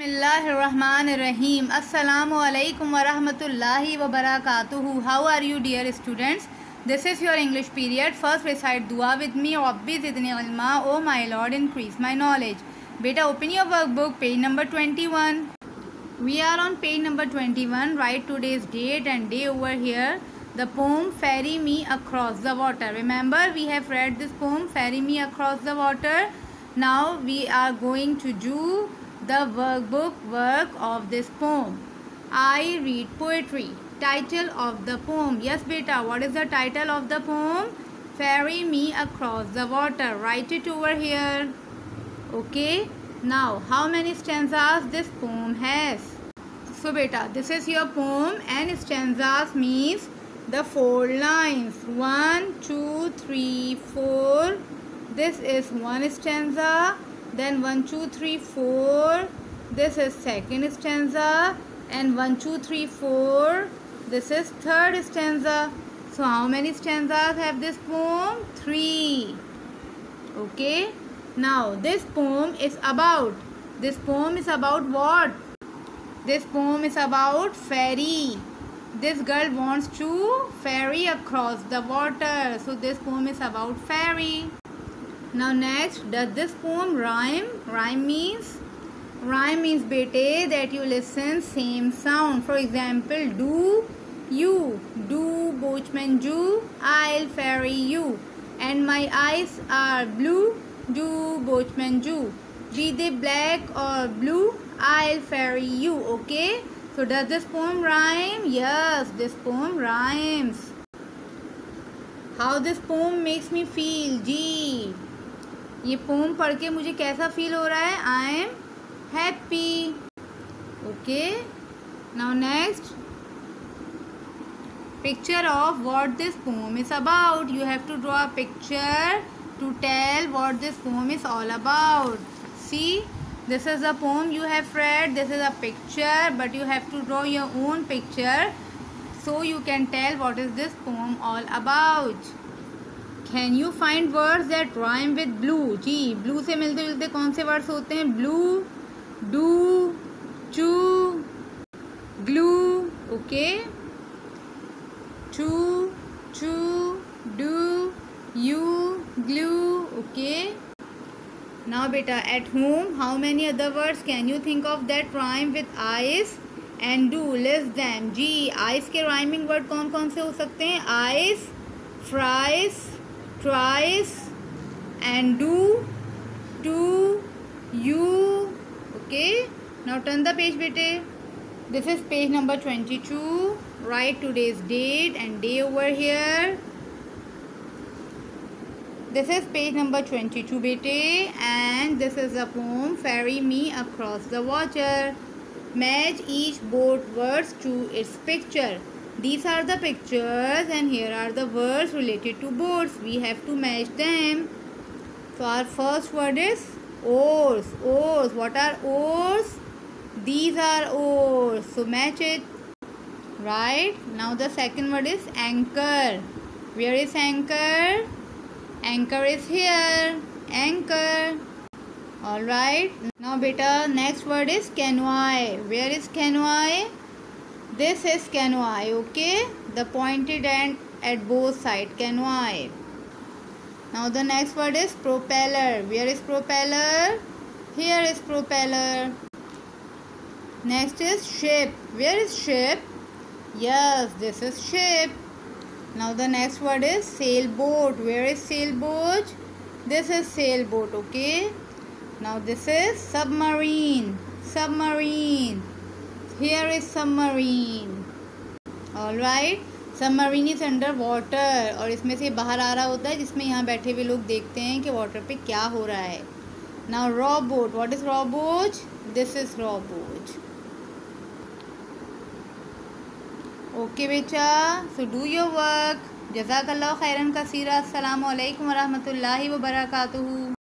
Bismillahirrahmanirrahim. Assalamu alaikum wa rahmatullahi wa barakatuhu. How are you, dear students? This is your English period. First recite dua with me. Rabbi zidni ilma. Oh my Lord, increase my knowledge. Beta, open your workbook, page number 21. We are on page number 21. Write today's date and day over here. The poem Ferry Me Across the Water. Remember, we have read this poem Ferry Me Across the Water. Now we are going to do the workbook work of this poem. I read poetry. Title of the poem. Yes beta, what is the title of the poem? Ferry Me Across the Water. Write it over here. Okay. Now, how many stanzas this poem has? So beta, this is your poem and stanzas means the 4 lines. 1, 2, 3, 4. This is one stanza. Then 1, 2, 3, 4. This is second stanza. And 1, 2, 3, 4. This is third stanza. So how many stanzas have this poem? 3. Okay. Now this poem is about what? This poem is about ferry. This girl wants to ferry across the water. So this poem is about ferry. Now next, does this poem rhyme? Rhyme means bete that you listen same sound. For example, do you, do boatman do, I'll ferry you. And my eyes are blue, do boatman do. Be they black or blue, I'll ferry you. Okay. So does this poem rhyme? Yes, this poem rhymes. How this poem makes me feel? जी ये pome पढ़ के मुझे कैसा feel हो रहा है? I am happy. Okay. Now next, picture of what this poem is about. You have to draw a picture to tell what this poem is all about. See, this is a poem you have read. This is a picture, but you have to draw your own picture so you can tell what is this poem all about. Can you find words that rhyme with blue? जी blue से मिलते जुलते कौन से words होते हैं? Blue, do, chew, glue. Okay. Chew, do, you, glue. Okay. Now beta, at home, how many other words can you think of that rhyme with eyes and do? List them. Ji eyes के rhyming word कौन कौन से हो सकते हैं? Eyes, fries, tries, and do, you. Okay. Now turn the page bete. This is page number 22. Write today's date and day over here. This is page number 22 bete, and this is a poem Ferry Me Across the Water. Match each boat words to its picture. These are the pictures and here are the words related to boats. We have to match them. So our first word is oars. Oars. What are oars? These are oars. So match it. Right. Now the second word is anchor. Where is anchor? Anchor is here. Anchor. Alright. Now beta, next word is canoe. Where is canoe? This is canoe. Okay. The pointed end at both sides. Canoe. Now the next word is propeller. Where is propeller? Here is propeller. Next is ship. Where is ship? Yes, this is ship. Now the next word is sailboat. Where is sailboat? This is sailboat. Okay. Now this is submarine. Submarine. Here is submarine. Alright. Submarine is under water. और इसमें से बाहर आ रहा होता है जिसमें यहाँ बैठे हुए लोग देखते हैं कि वाटर पे क्या हो रहा है. Now rowboat. What is rowboat? This is rowboat. Okay बेटा. So do your work. जज़ाकल्लाह खैरन कसीरा. अस्सलामु अलैकुम व रहमतुल्लाहि व बरकातुहू.